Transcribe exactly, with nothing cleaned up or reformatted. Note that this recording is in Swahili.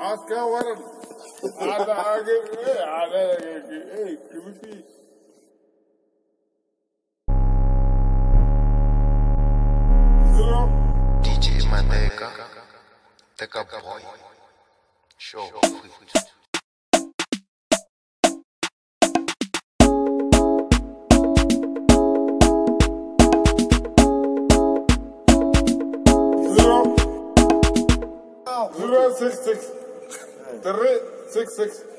Oscar Warren. Ada आगे ada eh creepy. D J Maneka, Teka Boy, Show. Zero six six three six six